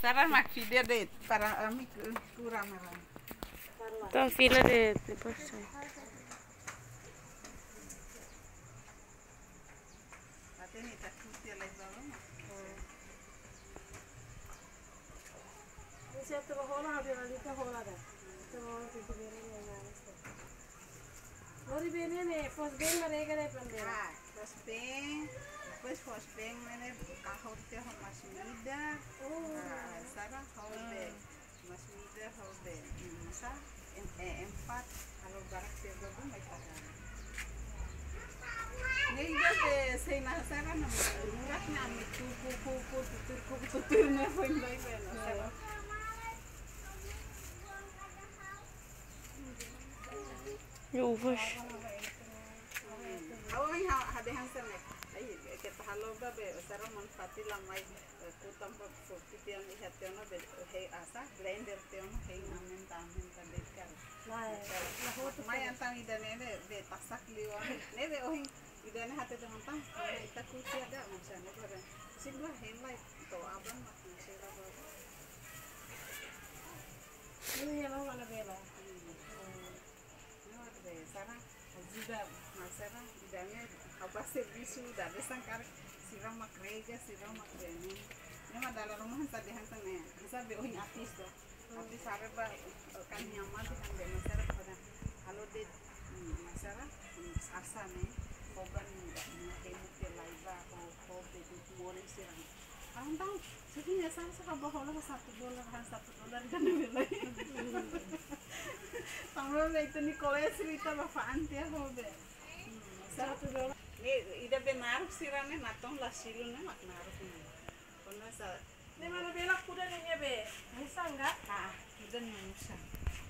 Sarah mak video deh para amik kurang malam. Então, fila de depois sai. Até nih tak cuti lagi bawa. Ini tuh hola ada lagi tuh hola ada. Tuh hola pintu beri nih nangis. Lori beri nih, pos beri mereka deh pendek. Ah, pos beng, depois pos beng mana kahut teh masih muda. Sarah haus beng, masih muda haus beng. Masa empat kalau barak tiga pun baik tak. Nih juga saya nasara nama murah nama kuku tuturnya pun baik nasara. Jo, först. Awalnya ada yang sana, kita halau babe, sekarang manfaati lamai kutam bukti tiang lihat tiang be hei asa blender tiang hei namen tamen kadekar. Mai antang ida nene be tasak liwan, nene ohin ida nene hati dengan tang, kita kunci ada macam ni pada. Singlah hei lai to abang mak nasira babe. Ini yang mana bela? Sarah juga masalah idanya apa servisu dari sangkar siram makreja siram makreni ini mah dalam rumah tadi hantar nih bisa beohin artis tuh artis sareba kan nyaman kan be masalah pada kalau de masalah asa nih koban nggak kayak ke live ko be more siram tahu sebenarnya saya suka bohong $1 kan beli Tamro itu Nikolai cerita bapaan dia hobe. $1. Nih, ida benar sirane natong lah silune mak naruh nih. Karena sa. Ini mana bela kuda nih be? Bisa enggak? Ah, udah nyusa.